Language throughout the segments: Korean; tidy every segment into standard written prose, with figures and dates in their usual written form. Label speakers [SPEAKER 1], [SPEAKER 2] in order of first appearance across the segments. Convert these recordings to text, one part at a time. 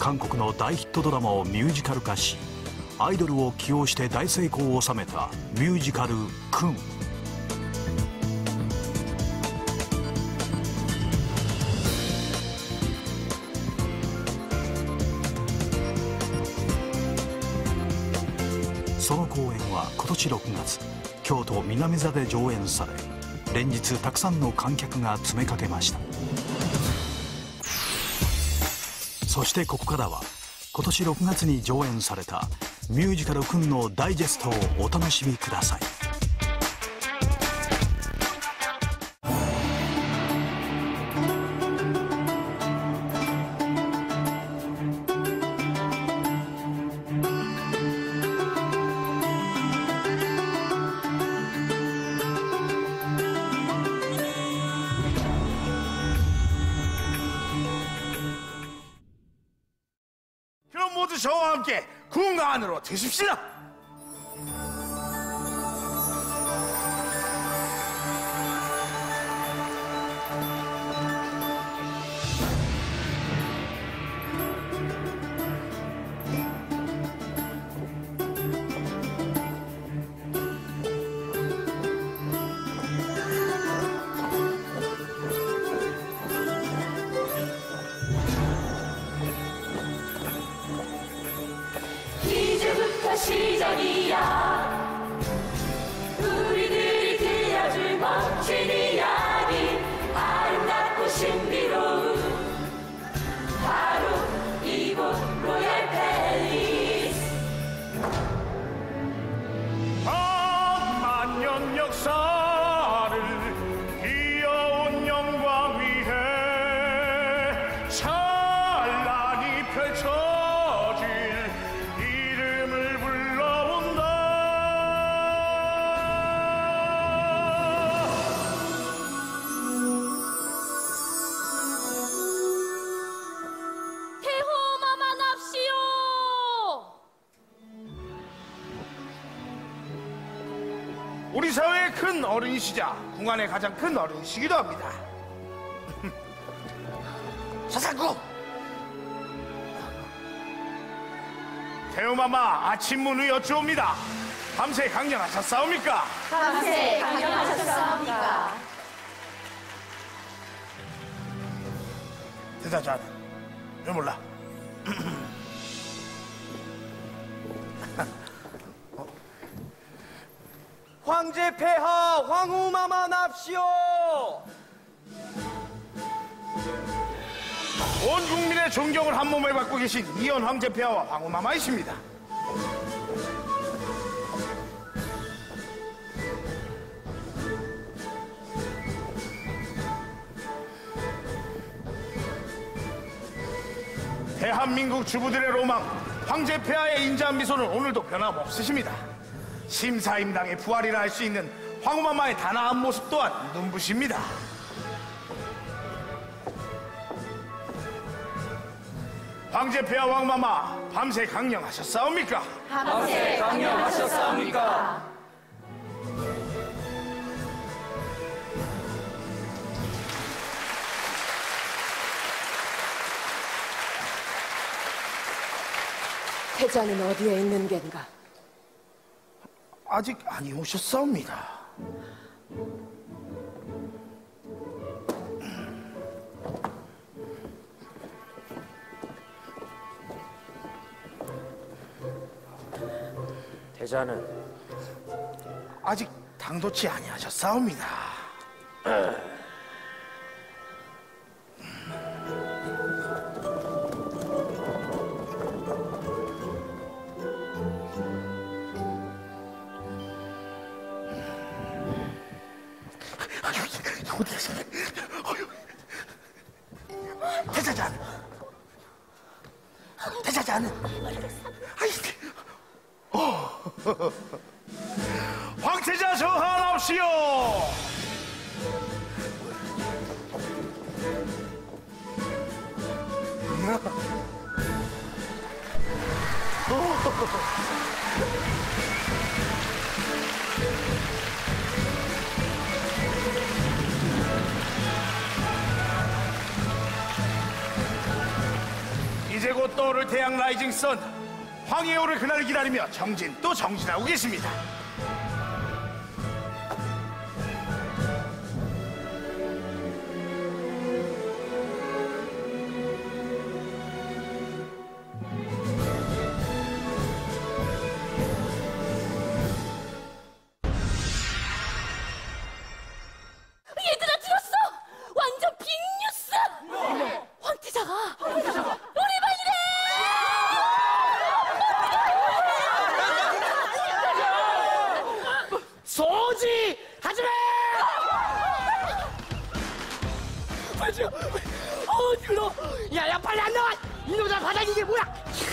[SPEAKER 1] 韓国の大ヒットドラマをミュージカル化し、アイドルを起用して大成功を収めたミュージカル「君」。その公演は今年6月、京都南座で上演され、連日たくさんの観客が詰めかけました。そしてここからは今年6月に上演されたミュージカル「君」のダイジェストをお楽しみください。
[SPEAKER 2] 모두 저와 함께 궁가 안으로 드십시다.
[SPEAKER 3] 시작이야. 우리들이 들려줄 멋진 이야기, 아름답고 신비로운 바로 이곳 로얄 팰리스.
[SPEAKER 2] 만년 역사를 귀여운 영광 위에 찬란히 펼쳐질 이름을 불러온다.
[SPEAKER 3] 대호마마 납시오.
[SPEAKER 2] 우리 사회의 큰 어른이시자 궁안의 가장 큰 어른이시기도 합니다. 서상구! 대우마마 아침문의 여쭈옵니다. 밤새 강령하셨사옵니까?
[SPEAKER 3] 밤새 강령하셨사옵니까?
[SPEAKER 2] 대사자는 왜 몰라?
[SPEAKER 4] 황제 폐하 황후마마 납시오.
[SPEAKER 2] 온 국민의 존경을 한 몸에 받고 계신 이현 황제 폐하와 황후마마이십니다. 대한민국 주부들의 로망, 황제 폐하의 인자한 미소는 오늘도 변함없으십니다. 심사임당의 부활이라 할 수 있는 황후마마의 단아한 모습 또한 눈부십니다. 황제 폐하 황마마 밤새 강령하셨사옵니까?
[SPEAKER 3] 밤새 강령하셨사옵니까?
[SPEAKER 5] 태자는 어디에 있는 겐가?
[SPEAKER 2] 아직 안 오셨사옵니다.
[SPEAKER 4] 태자는
[SPEAKER 2] 아직 당도치 아니하셨사옵니다. 어디 가셨네? 대사잔! 대사잔! 황태자 저하납시오! 이제 이제 곧 떠오를 태양 라이징 선 황해에 오를 그날을 기다리며 정진 또 정진하고 계십니다.
[SPEAKER 3] 얘들아 들었어? 완전 빅뉴스! 황태자가 우리 말이래!
[SPEAKER 4] 소지 하지마! 빨리 어디로? 야야 빨리 안 나와! 이놈들 바닥 이게 뭐야?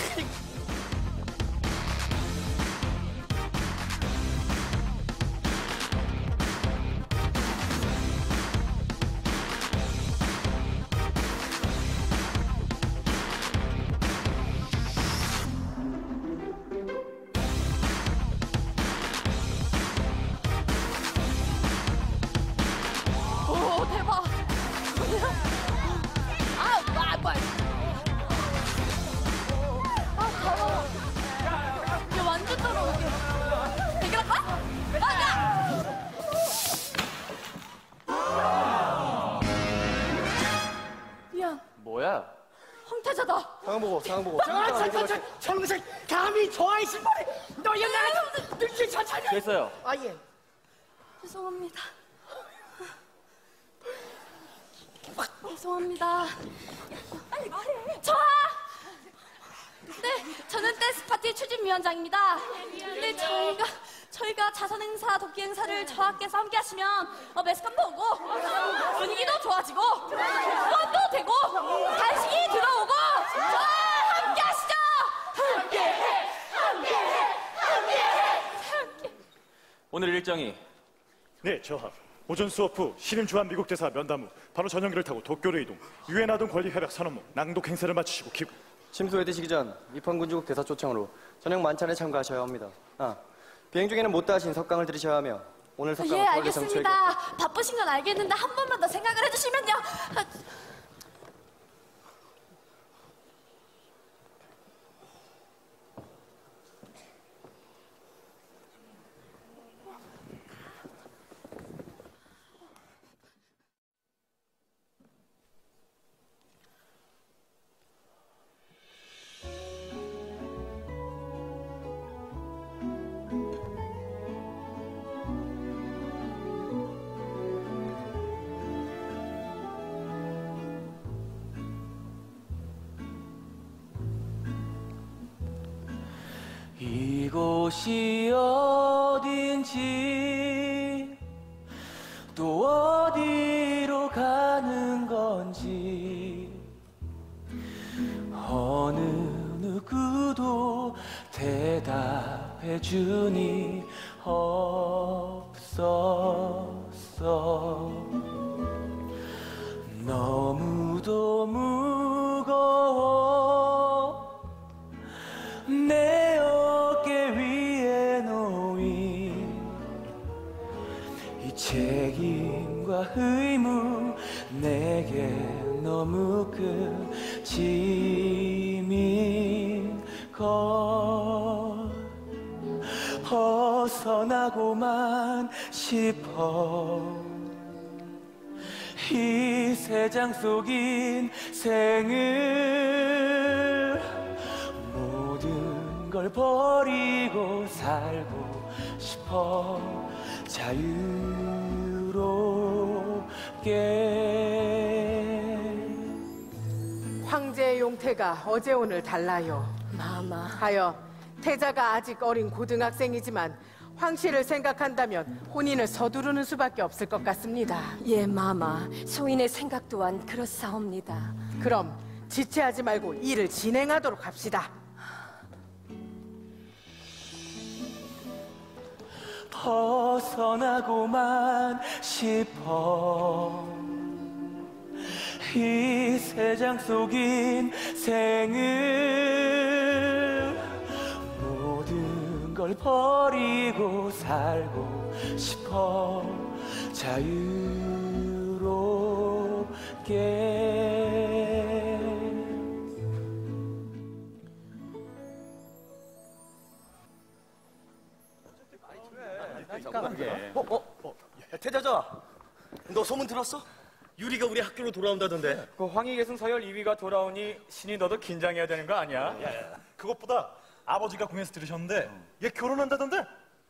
[SPEAKER 3] 오 대박! 더러워. 야 완전 더러워 이게. 해결할까? 맞아! 미안,
[SPEAKER 4] 뭐야?
[SPEAKER 3] 황태자다.
[SPEAKER 4] 상황 보고. 정색 감히 좋아했을 뻔해. 너희 나한테 눈치 천천히. 됐어요. 아 예.
[SPEAKER 3] 죄송합니다. 죄송합니다. 빨리 말해. 저아! 네, 저는 댄스 파티 추진위원장입니다. 네, 저희가 자선 행사, 도끼 행사를 저하께서 함께 하시면 매스감도 오고 분위기도 좋아지고 후원도 되고 간식이 들어오고 저와 함께 하시죠. 함께.
[SPEAKER 6] 오늘 일정이
[SPEAKER 7] 네, 저하. 오전 수업 후 신임 주한 미국 대사 면담 후 바로 전용기를 타고 도쿄로 이동. 유엔 아동 권리 협약 선언문 낭독 행사를 마치시고 귀국.
[SPEAKER 4] 침소에 드시기 전 입헌군주국 대사 초청으로 저녁 만찬에 참가하셔야 합니다. 비행 중에는 못다 하신 석강을 들으셔야 하며 오늘 석강은
[SPEAKER 3] 예,
[SPEAKER 4] 서울대 정치회계.
[SPEAKER 3] 알겠습니다. 바쁘신 건 알겠는데 한 번만 더 생각을 해주시면요.
[SPEAKER 6] 이곳이 어딘지 또 어디로 가는 건지 어느 누구도 대답해 주니 없었어. 너무도 무거워 내 어깨 위에 놓인 이 책임과 의무 내게 너무 큰 짐인 걸 벗어나고만 싶어. 이 세상 속 인생을 모든 걸 버리고 살고 싶어. 자유롭게.
[SPEAKER 5] 황제의 용태가 어제 오늘 달라요.
[SPEAKER 3] 마마.
[SPEAKER 5] 하여 태자가 아직 어린 고등학생이지만 황씨를 생각한다면 혼인을 서두르는 수밖에 없을 것 같습니다.
[SPEAKER 3] 예, 마마. 소인의 생각 또한 그렇사옵니다.
[SPEAKER 5] 그럼 지체하지 말고 일을 진행하도록 합시다.
[SPEAKER 6] 벗어나고만 싶어. 이 세상 속 인생을 모든 걸 버리고 살고 싶어. 자유롭게.
[SPEAKER 4] 태자자, 너 소문 들었어? 유리가 우리 학교로 돌아온다던데.
[SPEAKER 6] 그 황희계승 서열 2위가 돌아오니 신이 너도 긴장해야 되는 거 아니야?
[SPEAKER 7] 그것보다 아버지가 공에서 들으셨는데 얘 결혼한다던데?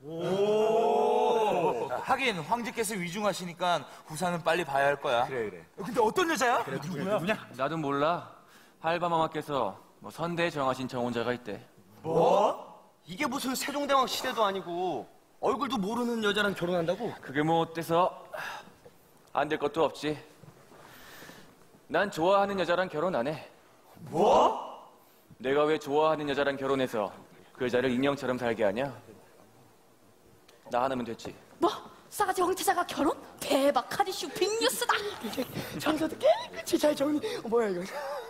[SPEAKER 8] 하긴 황제께서 위중하시니까 후사는 빨리 봐야 할 거야.
[SPEAKER 6] 그래.
[SPEAKER 8] 근데 어떤 여자야?
[SPEAKER 7] 누구냐?
[SPEAKER 9] 나도 몰라. 할바마마께서 뭐 선대에 정하신 정혼자가 있대.
[SPEAKER 4] 이게 무슨 세종대왕 시대도 아니고 얼굴도 모르는 여자랑 결혼한다고?
[SPEAKER 9] 그게 뭐 어때서 안 될 것도 없지. 난 좋아하는 여자랑 결혼 안 해.
[SPEAKER 8] 뭐?
[SPEAKER 9] 내가 왜 좋아하는 여자랑 결혼해서 그 여자를 인형처럼 살게 하냐? 나 하나면 됐지.
[SPEAKER 3] 뭐? 싸가지 황태자가 결혼? 대박 카디슈 빅뉴스다.
[SPEAKER 10] 장사도 깨끗이 잘 정리. 뭐야 이거?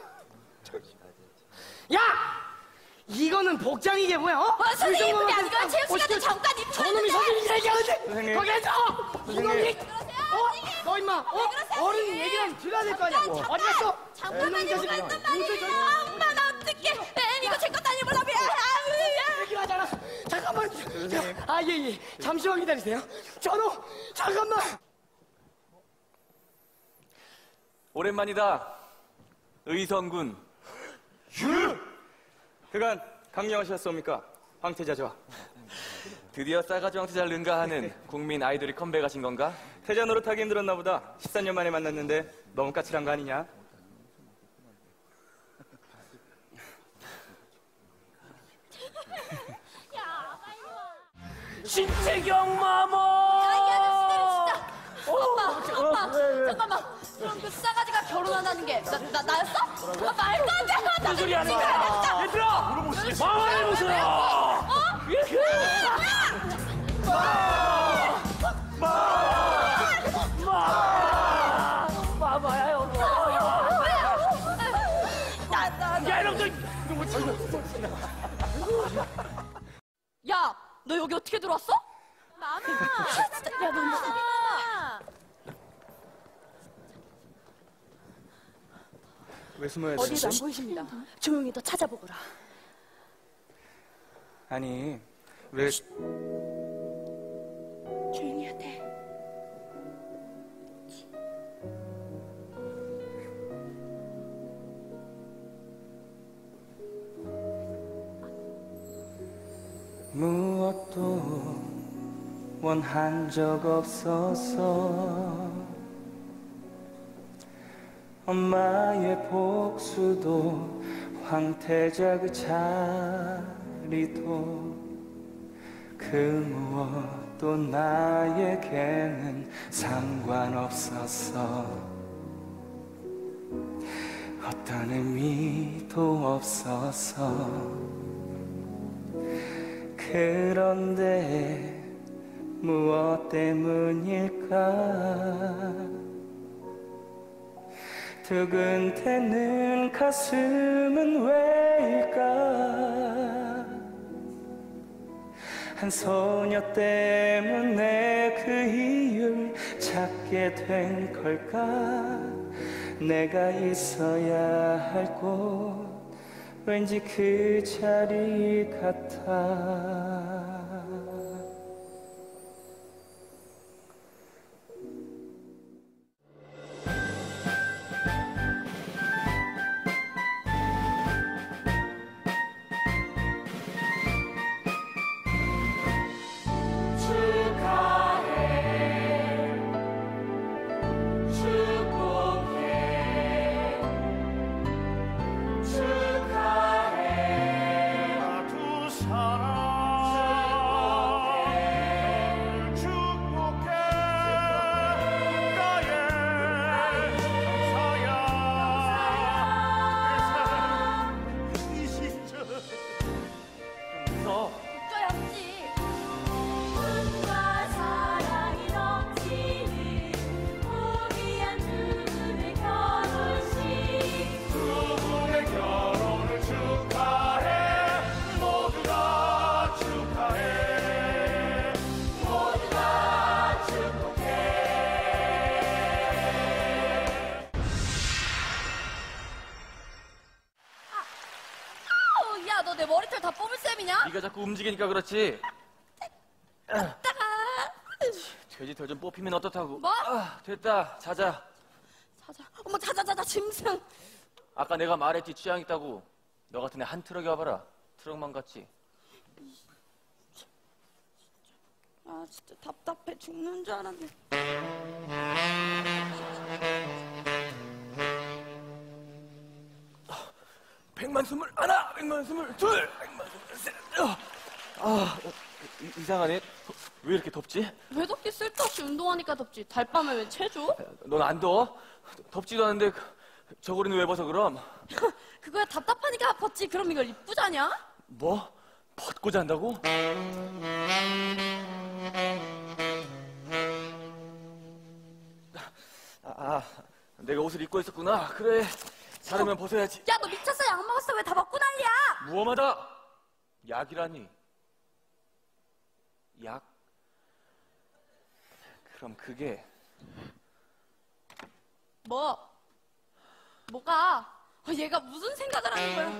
[SPEAKER 10] 야! 이거는 복장이게 뭐야?
[SPEAKER 3] 선생님 그게 아니고 체육 시간에 잠깐 입고
[SPEAKER 10] 저놈이 선생님 얘기하는데
[SPEAKER 6] 선생님.
[SPEAKER 10] 거기 앉아! 이놈이
[SPEAKER 3] 그러세요?
[SPEAKER 10] 너 임마 어른 얘기랑 들어야 될 거 아니야? 어디 갔어?
[SPEAKER 3] 잠깐만 입고 있단 말이에요. 엄마 나 어떡해. 이거 제 것도 아니고 라비야.
[SPEAKER 10] 얘기를 하잖아. 잠깐만. 예. 잠시만 기다리세요. 전호 잠깐만.
[SPEAKER 9] 오랜만이다. 의성군.
[SPEAKER 6] 그간 강령하셨습니까? 황태자죠.
[SPEAKER 9] 드디어 싸가지 황태자를 능가하는 국민 아이돌이 컴백하신 건가?
[SPEAKER 6] 태자 노릇하기 힘들었나 보다. 14년 만에 만났는데 너무 까칠한 거 아니냐?
[SPEAKER 10] 신채경 마모.
[SPEAKER 3] 오빠 잠깐만. 그럼 그 싸가지가 결혼한다는 게 나였어? 말도 안 돼. 무슨 소리 하는 거야?
[SPEAKER 10] 얘들아 마마를 보세요. 마마야 여보. 야 이놈들.
[SPEAKER 3] 야, 너 여기 어떻게 들어왔어? 마마. 야, 너
[SPEAKER 6] 왜 숨어야 돼?
[SPEAKER 3] 어디도 안 보이십니다. 조용히 더 찾아보거라.
[SPEAKER 6] 아니, 왜...
[SPEAKER 3] 조용히 해야 돼.
[SPEAKER 6] 무엇도 원한 적 없어서 엄마의 복수도 황태자 그 자리도 그 무엇도 나에게는 상관없었어. 어떤 의미도 없어서. 그런데 무엇 때문일까? 두근대는 가슴은 왜일까? 한 소녀 때문에 그 이유를 찾게 된 걸까? 내가 있어야 할 곳 왠지 그 자리 같아.
[SPEAKER 3] 너 내 머리털 다 뽑을 셈이냐?
[SPEAKER 9] 네가 자꾸 움직이니까 그렇지.
[SPEAKER 3] 따가.
[SPEAKER 9] 돼지 털 좀 뽑히면 어떻다고?
[SPEAKER 3] 뭐?
[SPEAKER 9] 아, 됐다. 자자.
[SPEAKER 3] 자자. 어머, 자자, 짐승.
[SPEAKER 9] 아까 내가 말했지 취향 있다고. 너 같은 애 한 트럭이 와봐라. 트럭만 같지.
[SPEAKER 3] 아, 진짜 답답해 죽는 줄 알았네.
[SPEAKER 9] 백만 스물 하나, 백만 스물 둘, 백만 스물 셋. 이상하네. 왜 이렇게 덥지?
[SPEAKER 3] 왜 덥게 쓸데없이 운동하니까 덥지. 달밤에 왜 체조?
[SPEAKER 9] 넌 안 더워? 덥지도 않은데 저고리는 왜 벗어 그럼?
[SPEAKER 3] 그거야 답답하니까 벗지. 그럼 이걸 이쁘자냐?
[SPEAKER 9] 뭐? 벗고 잔다고? 내가 옷을 입고 있었구나. 그래, 자르면 벗어야지.
[SPEAKER 3] 야, 너 미쳤어? 약 먹었어? 왜 다 먹고 난리야?
[SPEAKER 9] 무엄하다. 약이라니. 약? 그럼 그게
[SPEAKER 3] 뭐가? 얘가 무슨 생각을 하는 거야?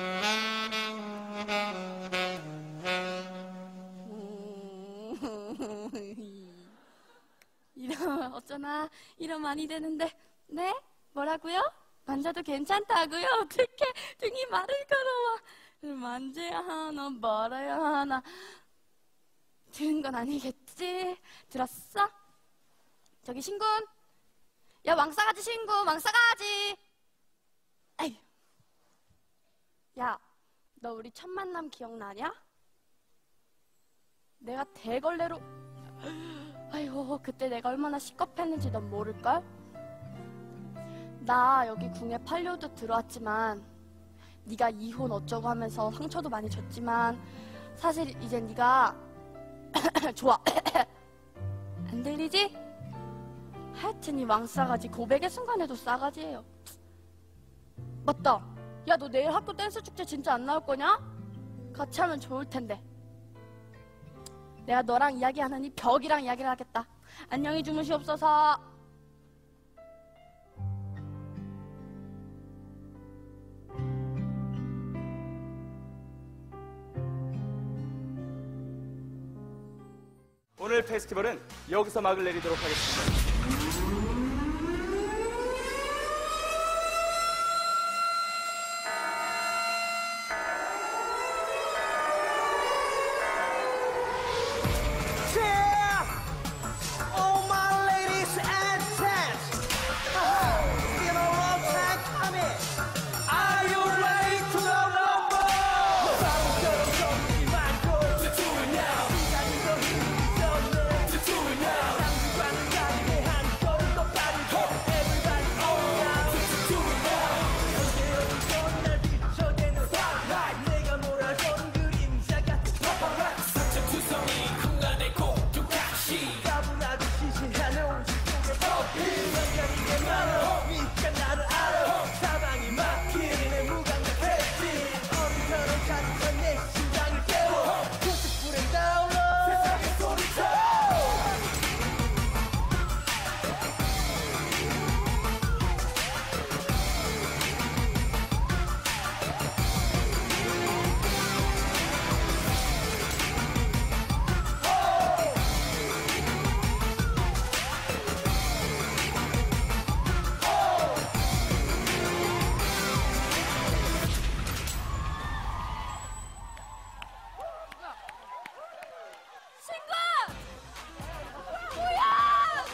[SPEAKER 3] 이러면 어쩌나 이러면 많이 되는데. 네? 뭐라고요? 만져도 괜찮다고요? 어떻게 등이 말을 걸어와. 만져야 하나 말아야 하나. 들은 건 아니겠지? 들었어? 저기 신군. 야, 왕싸가지 신군, 왕싸가지. 아휴. 야, 너 우리 첫 만남 기억나냐? 내가 대걸레로. 아이고, 그때 내가 얼마나 시겁했는지 넌 모를걸? 나 여기 궁에 8료도 들어왔지만 네가 이혼 어쩌고 하면서 상처도 많이 줬지만 사실 이제 네가 좋아. 안 들리지? 하여튼 이 왕싸가지 고백의 순간에도 싸가지예요. 맞다. 야, 너 내일 학교 댄스 축제 진짜 안 나올 거냐? 같이 하면 좋을 텐데. 내가 너랑 이야기하느니 벽이랑 이야기를 하겠다. 안녕히 주무시옵소서.
[SPEAKER 6] 오늘 페스티벌은 여기서 막을 내리도록 하겠습니다.
[SPEAKER 10] All my ladies and gents, it's been a long time coming. Are you ready to go number? 바람처럼 정이 많고 to do it now. 시간이 더 흐르기 전에 to do it now. 상대방은 다르게 한 걸음 더 빠르게 everybody on now to do it now. 현재 어디서 날 비춰대는 spotlight. 내가 몰아선 그림자 같은 paparazzi. 사적투성이 공간의 공격하시. 가분하듯 시시하는 우주 속의 퍼피. 완전히 많아 니가 나를 알아. 사방이 막히는 내 무감각했지. 어른처럼 가득한 내 심장을 깨워. 90불에 다운로드 세상의 소리쳐.
[SPEAKER 3] 신군! 뭐야!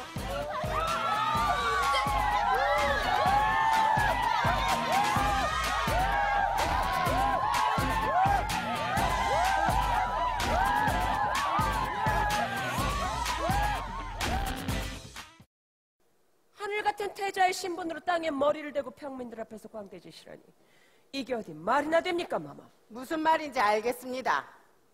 [SPEAKER 11] 하늘 같은 태자의 신분으로 땅에 머리를 대고 평민들 앞에서 광대지시라니 이게 어디 말이나 됩니까, 마마?
[SPEAKER 5] 무슨 말인지 알겠습니다.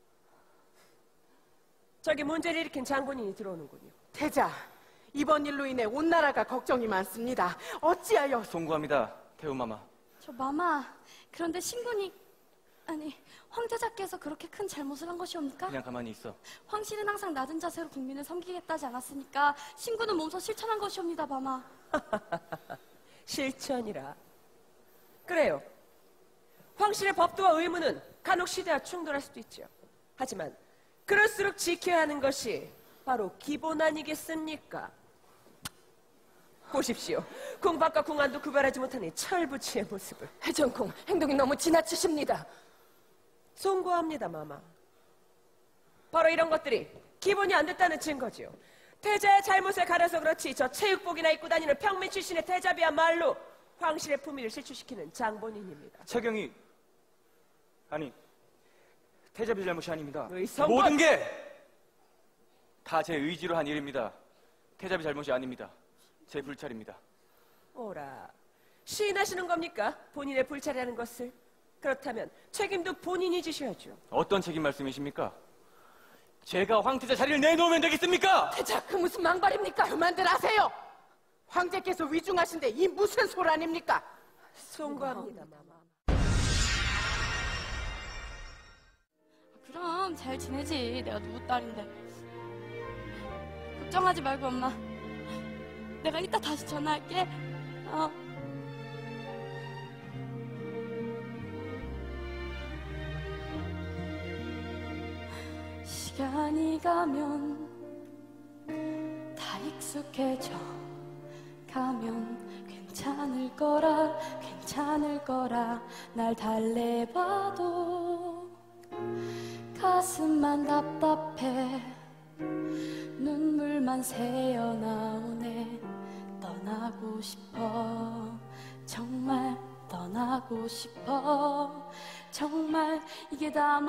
[SPEAKER 11] 저기 문제를 일으킨 장군인이 들어오는군요.
[SPEAKER 5] 태자, 이번 일로 인해 온 나라가 걱정이 많습니다. 어찌하여
[SPEAKER 9] 송구합니다. 태우마마.
[SPEAKER 3] 저 마마, 그런데 신군이 아니 황제자께서 그렇게 큰 잘못을 한 것이옵니까?
[SPEAKER 9] 그냥 가만히 있어.
[SPEAKER 3] 황실은 항상 낮은 자세로 국민을 섬기겠다지 않았으니까 신군은 몸소 실천한 것이옵니다, 마마.
[SPEAKER 11] 실천이라. 그래요. 황실의 법도와 의무는 간혹 시대와 충돌할 수도 있죠. 하지만 그럴수록 지켜야 하는 것이 바로 기본 아니겠습니까? 보십시오. 궁밖과 궁안도 구별하지 못하는 철부치의 모습을.
[SPEAKER 5] 해전콩, 행동이 너무 지나치십니다.
[SPEAKER 11] 송구합니다, 마마. 바로 이런 것들이 기본이 안 됐다는 증거지요. 태자의 잘못을 가려서 그렇지 저 체육복이나 입고 다니는 평민 출신의 태자비야말로 황실의 품위를 실추시키는 장본인입니다.
[SPEAKER 6] 최경이 아니 태자비 잘못이 아닙니다.
[SPEAKER 11] 의성과...
[SPEAKER 9] 모든 게 다 제 의지로 한 일입니다. 태자비 잘못이 아닙니다. 제 불찰입니다.
[SPEAKER 11] 오라, 시인하시는 겁니까? 본인의 불찰이라는 것을? 그렇다면 책임도 본인이 지셔야죠.
[SPEAKER 9] 어떤 책임 말씀이십니까? 제가 황태자 자리를 내놓으면 되겠습니까?
[SPEAKER 5] 태자, 그 무슨 망발입니까? 그만들 하세요. 황제께서 위중하신데 이 무슨 소란입니까?
[SPEAKER 11] 송구합니다, 마마.
[SPEAKER 3] 그럼 잘 지내지. 내가 누구 딸인데. 걱정하지 말고 엄마. 내가 이따 다시 전화할게. 시간이 가면 다 익숙해져 가면 괜찮을 거라 날 달래봐도 가슴만 답답해 눈물만 새어나오네. 떠나고 싶어 정말 떠나고 싶어 정말 이게 다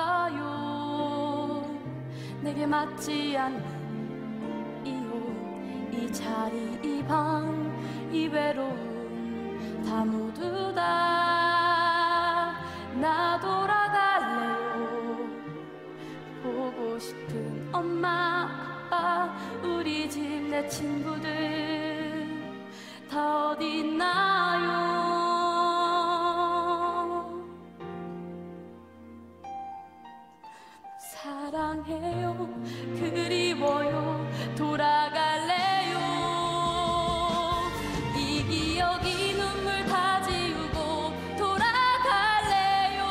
[SPEAKER 3] 뭔가요. 내게 맞지 않는 이 옷, 이 자리, 이 방, 이 외로움 다 모두 다 나 돌아갈래요. 보고 싶은 엄마, 아빠, 우리 집 내 친구들 다 어디 있나요. 사랑해요. 그리워요. 돌아갈래요. 이 기억이 눈물 다 지우고 돌아갈래요.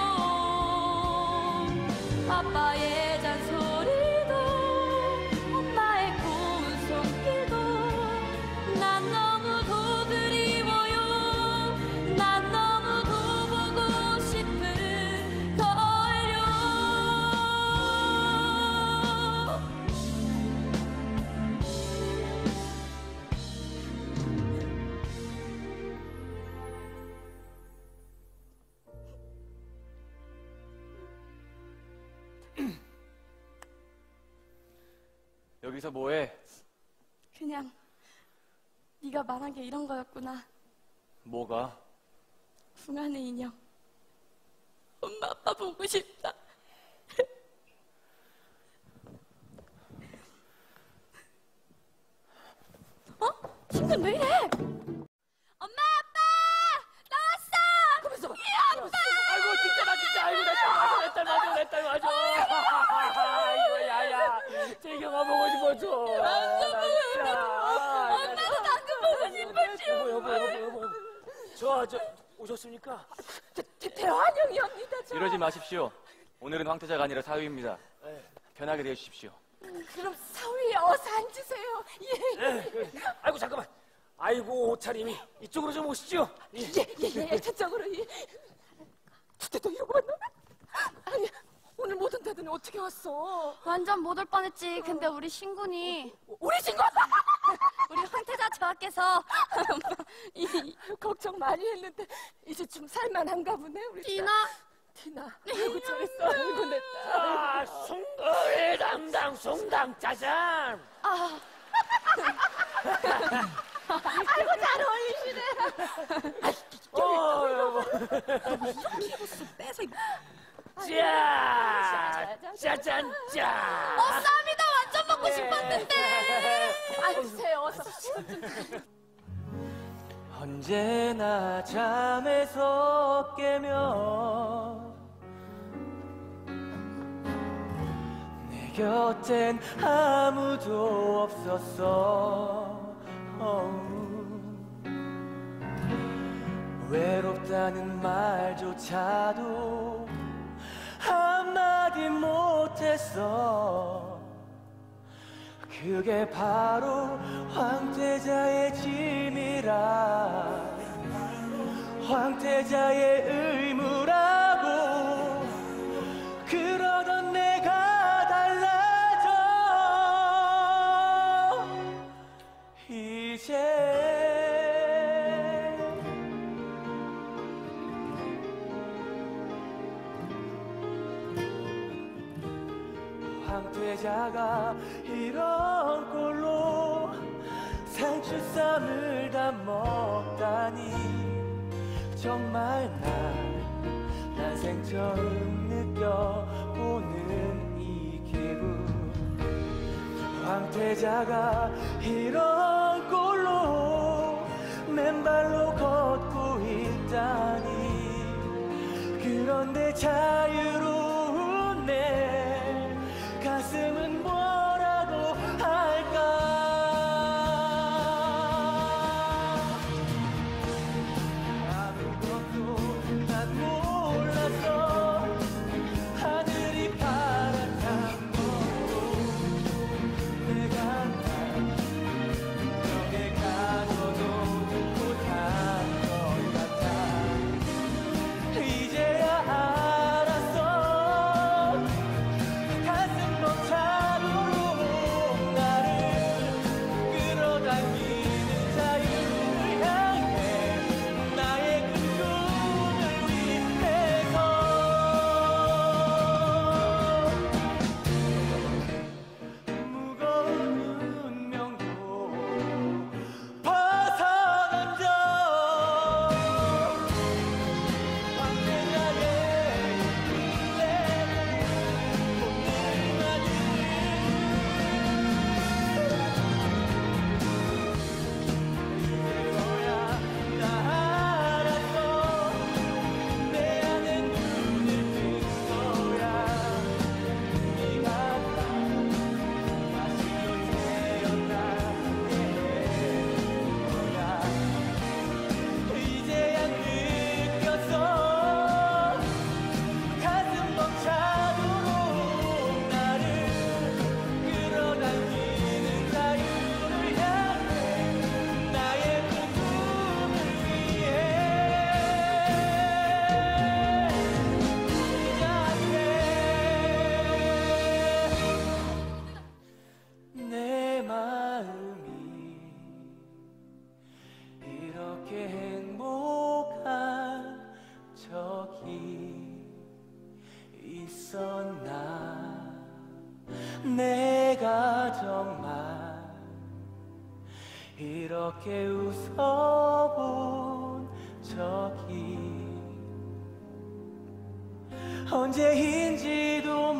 [SPEAKER 3] 아빠의 잔소리도 엄마의 고운 손길도 난 너무도 그리워요. 난 너무도 보고 싶은 걸요.
[SPEAKER 9] 여기서 뭐해?
[SPEAKER 3] 그냥 네가 말한 게 이런 거였구나.
[SPEAKER 9] 뭐가?
[SPEAKER 3] 궁안의 인형. 엄마 아빠 보고 싶다. 신근 왜 이래? 엄마 아빠 나왔어. 그러면서 이 아빠.
[SPEAKER 10] 아이고 진짜 나 진짜 아이고 내 딸 맞아. 아이고 야야 재경아 보고 싶었어.
[SPEAKER 3] 엄마도 당근 보고 싶었지.
[SPEAKER 10] 여보. 저 오셨습니까?
[SPEAKER 5] 대환영이옵니다.
[SPEAKER 9] 이러지 마십시오. 오늘은 황태자가 아니라 사위입니다. 편하게 대해주십시오.
[SPEAKER 5] 그럼 사위에 어서 앉으세요. 예.
[SPEAKER 10] 아이고 잠깐만. 아이고 옷차림이 이쪽으로 좀 오시죠.
[SPEAKER 5] 예, 저쪽으로. 예. 그때도 이러고 왔나? 아니, 오늘 모든 데들이 어떻게 왔어?
[SPEAKER 3] 완전 못 올 뻔했지. 근데 우리 신군이
[SPEAKER 5] 우리 친구!
[SPEAKER 3] 우리 황태자 저하께서
[SPEAKER 5] 걱정 많이 했는데 이제 좀 살만한가 보네. 우리
[SPEAKER 3] 디나?
[SPEAKER 5] 아이고 잘했어. 아이고 내 딸.
[SPEAKER 10] 아, 송거리 담당 송당 짜잔.
[SPEAKER 5] 아이고 잘 어울리시네.
[SPEAKER 10] 여보.
[SPEAKER 5] 빼서
[SPEAKER 10] 짜잔.
[SPEAKER 3] 쌈이다. 완전 먹고 싶었는데.
[SPEAKER 5] 앉으세요. 어서.
[SPEAKER 9] 언제나 잠에서 깨면 내 곁엔 아무도 없었어. 외롭다는 말조차도 한마디 못했어.
[SPEAKER 10] 그게 바로 황태자의 짐이라 황태자의 의무라고 그러던 내가 달라져 이제 황태자가 이런 꼴로 상추쌈을 다 먹다니 정말 난생 처음 느껴보는 이 기분 황태자가 이런 꼴로 맨발로 걷고 있다니 그런데 자유로운 내 가슴은 뭐라고 할까 아무것도 난 몰랐어 하늘이 파랗단 것도 내가 벽에 가둬도 못한 것 같아 이제야 알았어 가슴 벅차도록 나를 끌어당기는 자유를 향해 나의 그 꿈을 위해서 무거운 운명도 벗어던져 황태자의 이제서야 나 알았어 내 안에 눈을 뜬거야 네가 다시 태어나게 거야 이제야 느꼈어 가슴 벅차도록 나를 끌어당기는 자유를 향해 나의 그 꿈을 위해 시작해 내 마음이 이렇게 행복한 적이 있었나 내가 정말 이렇게 웃어본 적이 언제인지도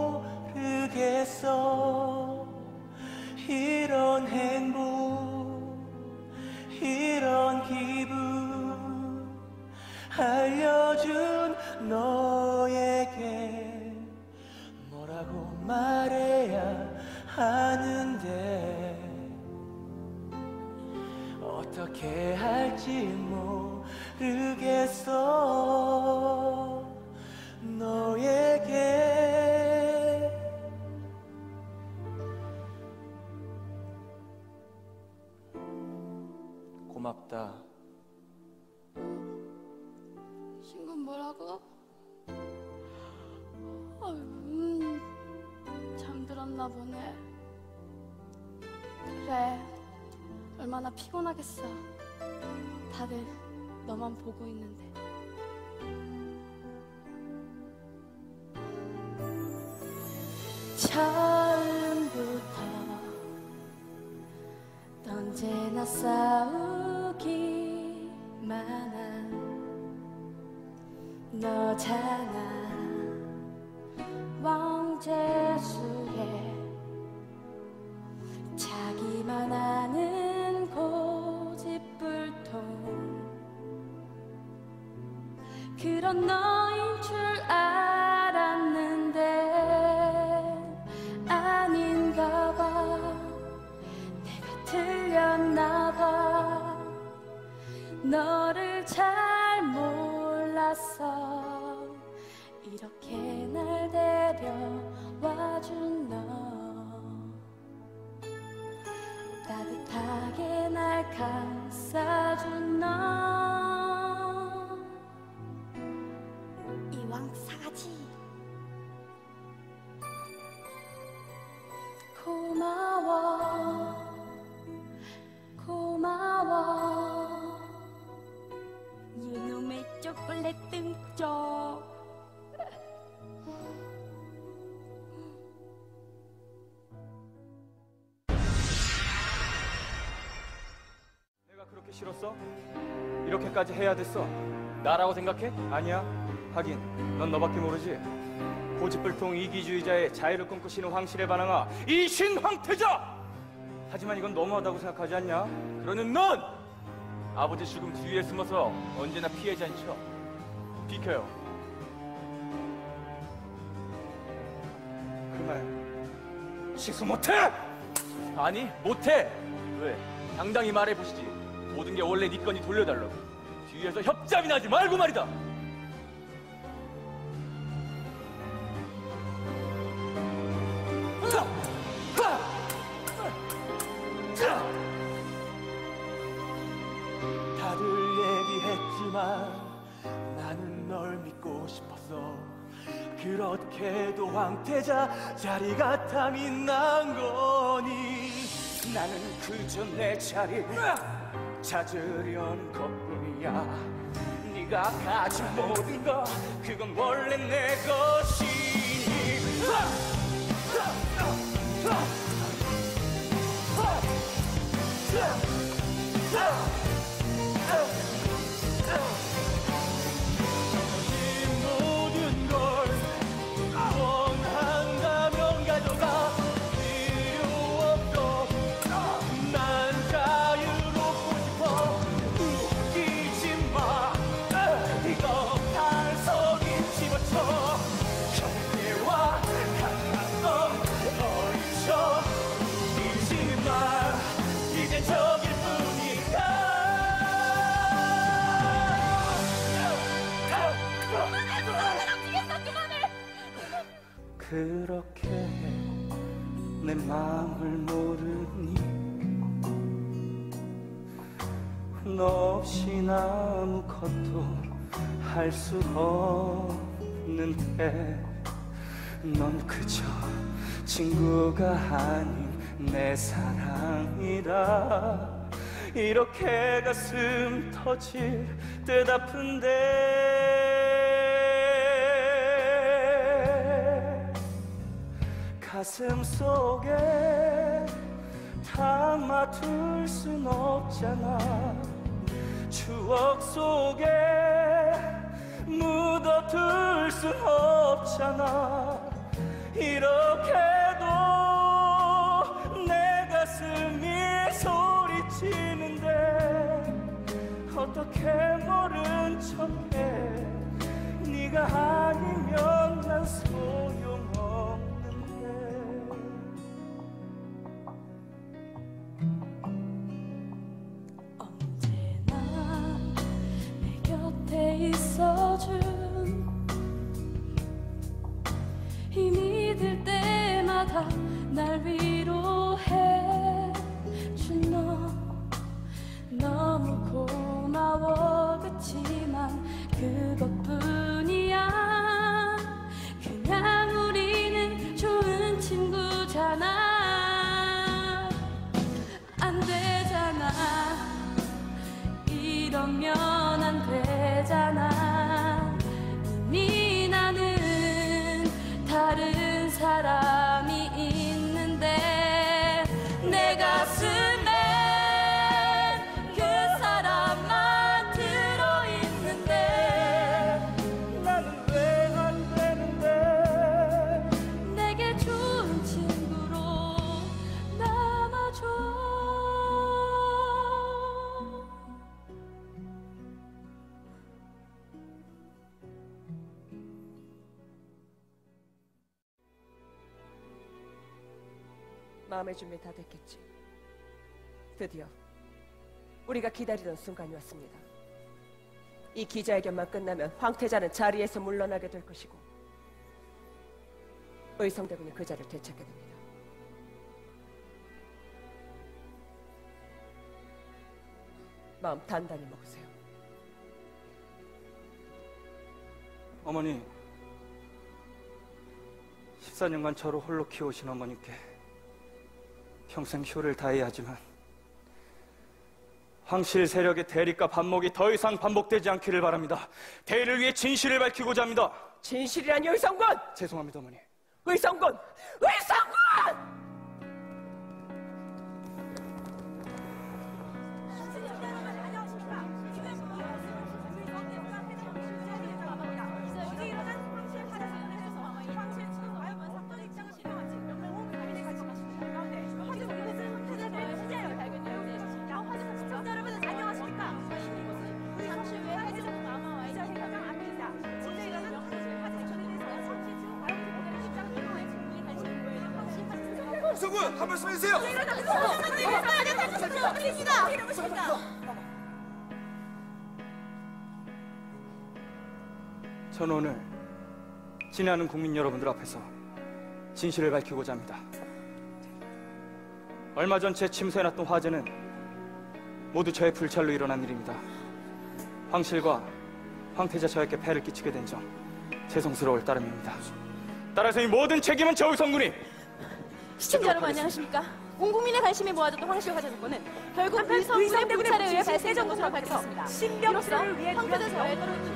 [SPEAKER 10] 모르겠어 이런 행복 이런 기분 알려준 너에게 뭐라고 말해야 하는데 어떻게 할지 모르겠어 너에게 고맙다
[SPEAKER 3] 신군 뭐라고? 잠들었나 보네. 그래, 얼마나 피곤하겠어. 다들 너만 보고 있는데. 처음부터 언제나 싸우기만 한 너잖아. 왕재수에 자기만 아는 고집불통 그런 너인 줄 알았는데 아닌가 봐. 내가 틀렸나 봐. 너를 잘 몰랐어. 이렇게 날 데려와준 너 환하게 날 감싸준 너 이왕 사가지 고마워 고마워 이놈의 초콜릿 등쪽
[SPEAKER 6] 내가 그렇게 싫었어? 이렇게까지 해야 됐어? 나라고 생각해? 아니야. 하긴 넌 너밖에 모르지. 고집불통 이기주의자의 자유를 꿈꾸시는 황실에 반항하 이신 황태자! 하지만 이건 너무하다고 생각하지 않냐? 그러는 넌 아버지 죽음 뒤에 숨어서 언제나 피해자인 척. 비켜요. 그 말 식수 못해! 아니 못해! 왜? 당당히 말해보시지. 모든 게 원래 네 거니 돌려달라고. 뒤에서 협잡이나 하지 말고 말이다.
[SPEAKER 10] 다들 얘기했지만 나는 널 믿고 싶었어. 그렇게도 황태자 자리가 탐이 난 거니. 나는 그저 내 자리 찾으려는 것뿐이야. 네가 가진 모든 것 그건 원래 내 것이니. 이 모든 걸 원한다면 가져가. 필요 없어. 난 자유롭고 싶어. 웃기지 마. 이거 반석이 집어쳐. 경계와 강한 건 어린 척. 웃기지 마. 이젠 적일 뿐이야. 그렇게 내 마음을 모르니. 너 없인 아무것도 할 수 없는데. 넌 그저 친구가 아닌 내 사랑이라. 이렇게 가슴 터질 듯 아픈데 가슴 속에 담아둘 순 없잖아. 추억 속에 묻어둘 순 없잖아. 이렇게도 내 가슴이 소리치는데 어떻게 모른 척해. 네가 아니면 난 소용없는데.
[SPEAKER 3] 언제나 내 곁에 있어준 힘이 들 때마다 날 위로해 준 너 너무 고마워. 그치만 그것뿐이야. 그냥 우리는 좋은 친구잖아. 안 되잖아. 이러면 안 되잖아. 이미 나는 다른 사람이 있는데 내 가슴에 그 사람만 들어있는데
[SPEAKER 10] 나는 왜 안 되는데.
[SPEAKER 3] 내게 좋은 친구로 남아줘.
[SPEAKER 11] 마음의 준비 다 됐겠지. 드디어 우리가 기다리던 순간이 왔습니다. 이 기자회견만 끝나면 황태자는 자리에서 물러나게 될 것이고 의성대군이 그 자리를 되찾게 됩니다. 마음 단단히 먹으세요.
[SPEAKER 6] 어머니, 14년간 저를 홀로 키우신 어머니께 평생 효를 다해야 하지만 황실 세력의 대립과 반목이 더 이상 반복되지 않기를 바랍니다. 대의를 위해 진실을 밝히고자 합니다.
[SPEAKER 11] 진실이라니 의성군!
[SPEAKER 6] 죄송합니다, 어머니.
[SPEAKER 11] 의성군! 의성군!
[SPEAKER 10] 성군, 한 말씀 해주세요.
[SPEAKER 6] 저는 오늘 지나는 국민 여러분들 앞에서 진실을 밝히고자 합니다. 얼마 전 제 침소해놨던 화재는 모두 저의 불찰로 일어난 일입니다. 황실과 황태자 저에게 폐를 끼치게 된 점 죄송스러울 따름입니다. 따라서 이 모든 책임은 저 의성군이.
[SPEAKER 3] 시청자 여러분 안녕하십니까? 온 국민의 관심이 모아졌던 황실 화재 사건은 결국 의성군의 불찰에 의해 발생한 것으로 밝혀졌습니다.
[SPEAKER 11] 신병수를 위해
[SPEAKER 3] 황태자 저의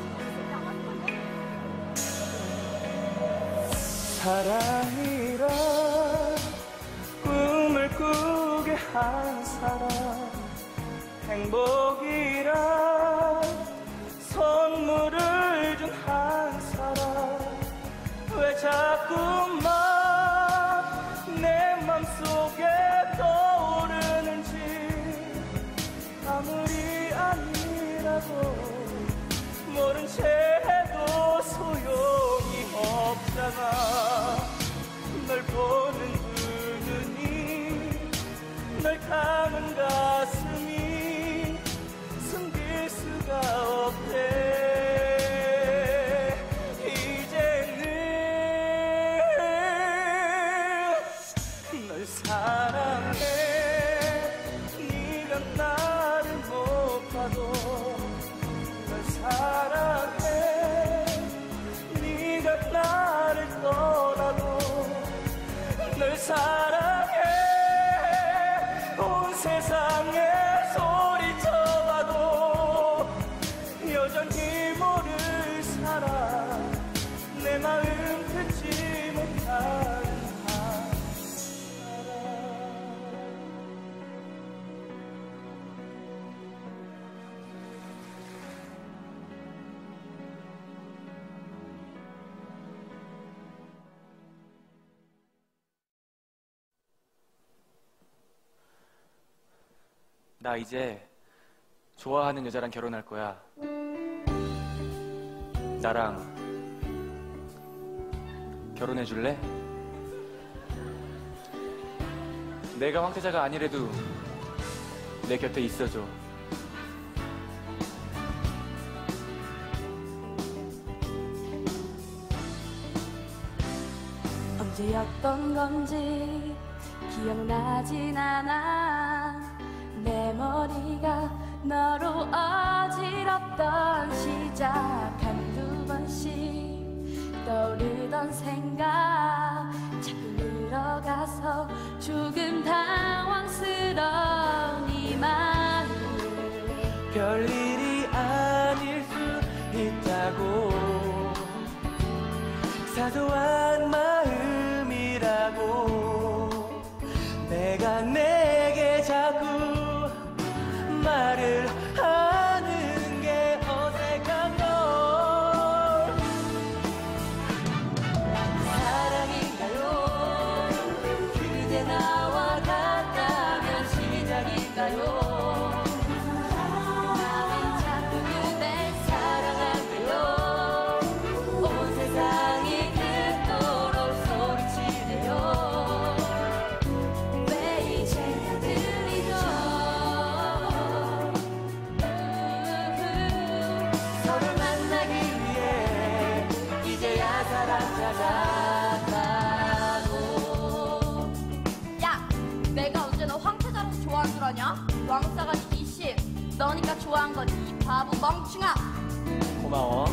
[SPEAKER 6] 사랑이라 꿈을 꾸게 한 사람, 행복이라 선물을 준 한 사람, 왜 자꾸만 내 맘속에 떠오르는지. 아무리 아니라고 모른 채 해도 소용이 없잖아. 널 보는 그 눈이, 널 감은 가슴이 숨길 수가 없대. 이제는 널 사랑해. 네가 나를 못 봐도 널 사랑해. 네가 나를 떠나도 널 사랑해. 온 세상에 소리쳐봐도 여전히 모를 사람, 내 마음 듣지 못하는 한 사람.
[SPEAKER 9] 나 이제 좋아하는 여자랑 결혼할 거야. 나랑 결혼해 줄래? 내가 황태자가 아니래도 내 곁에 있어줘.
[SPEAKER 3] 언제였던 건지 기억나진 않아. 내 머리가 너로 어지럽던 시작 한두 번씩 떠오르던 생각 자꾸 늘어가서 조금 당황스러운 이 마음.
[SPEAKER 10] 별일이 아닐 수 있다고 사소한 마음이라고 내가 내게 자꾸 말을 하는 게 어색한 걸.
[SPEAKER 3] 사랑인가요? 그대 나와 같다면 시작인가요? 나는 자꾸 그댈 사랑할게요. 온 세상이 그토록 소리치네요. 왜 이제 들리죠? 서로 만나기 위해 이제야 사랑 찾았다고. 야, 내가 언제 너 황태자라서 좋아한 줄 아냐? 왕싸가지 20. 너니까 좋아한 거지, 이 바보 멍충아.
[SPEAKER 9] 고마워.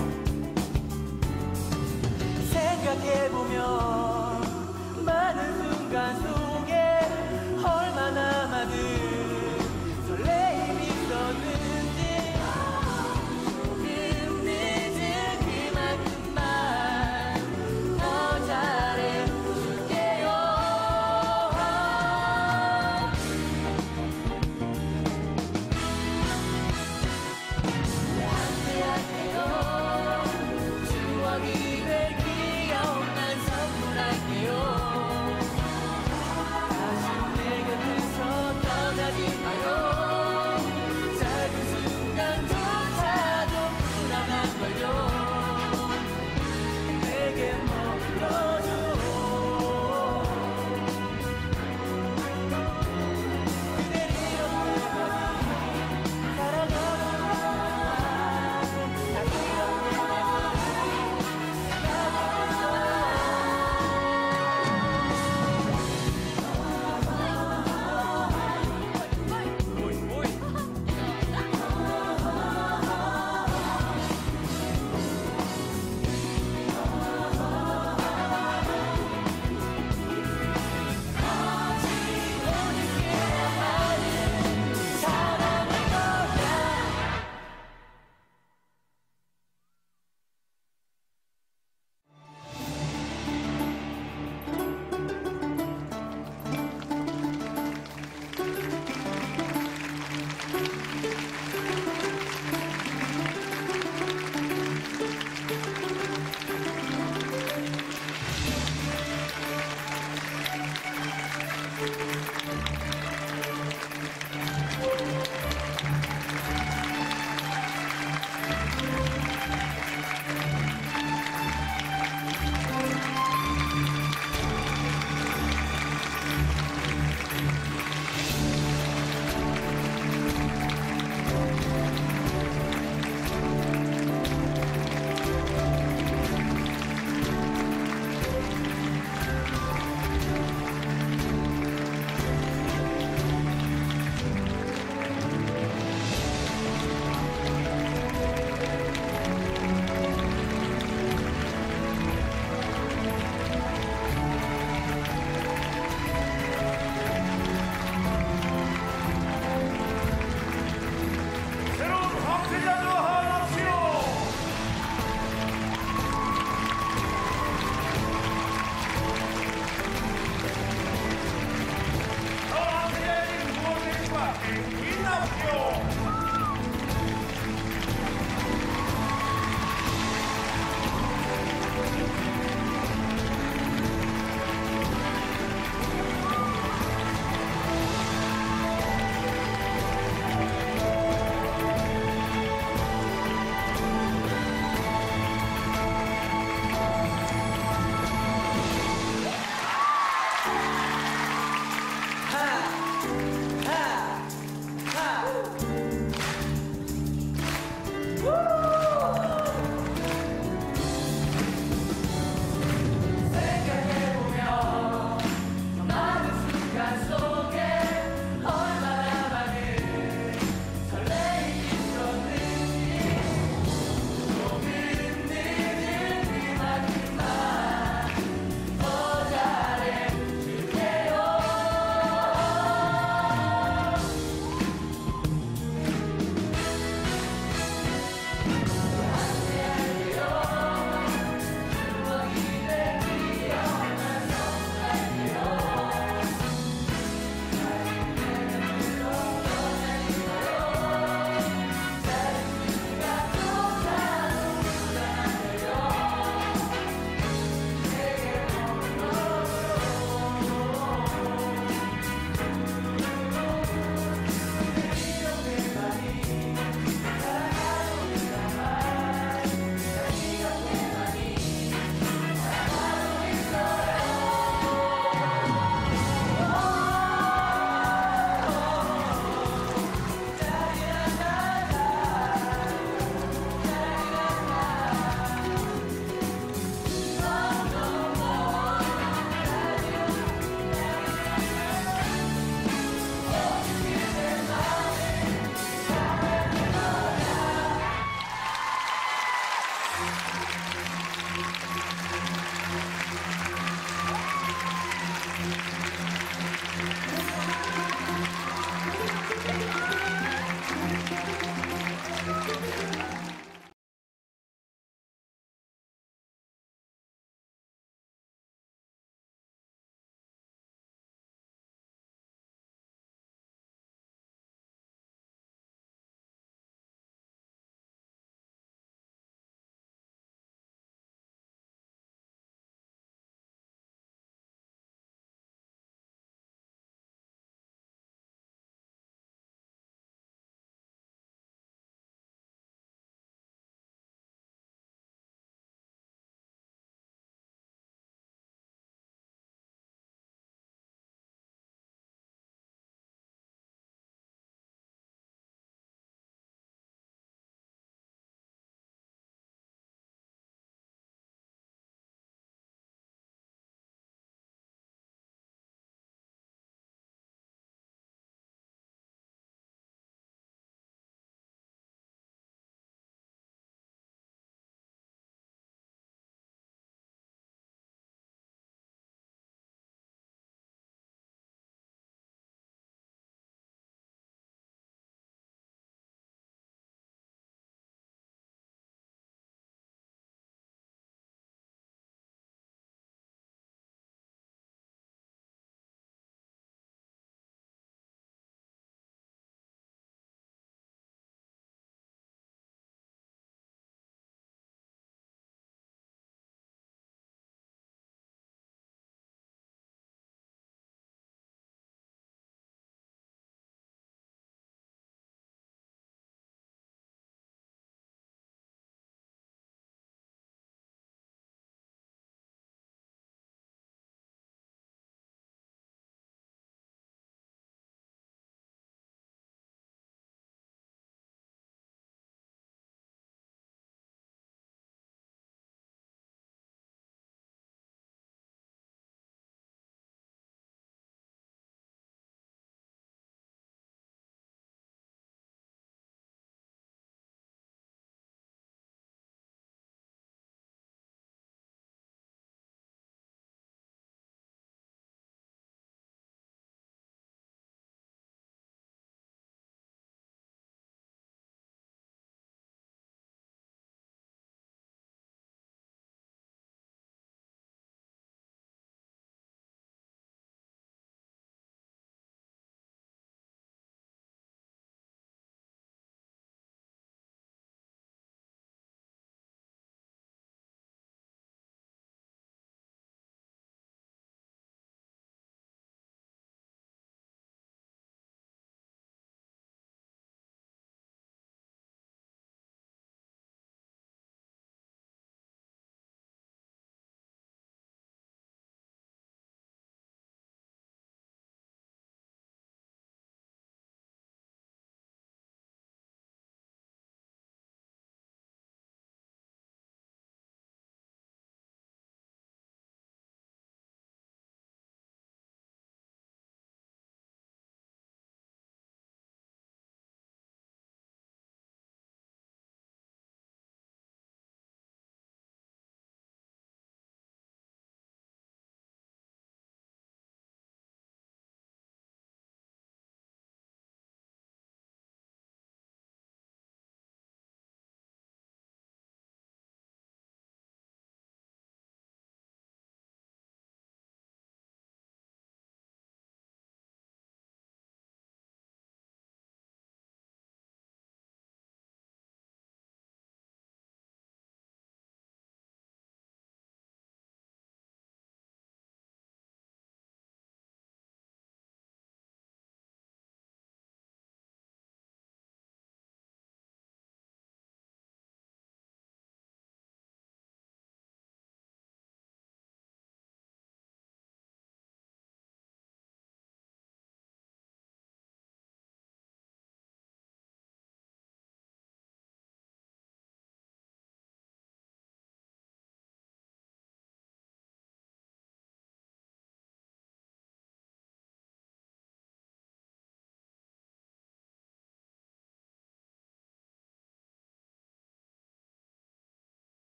[SPEAKER 10] 생각해보면 많은 순간 속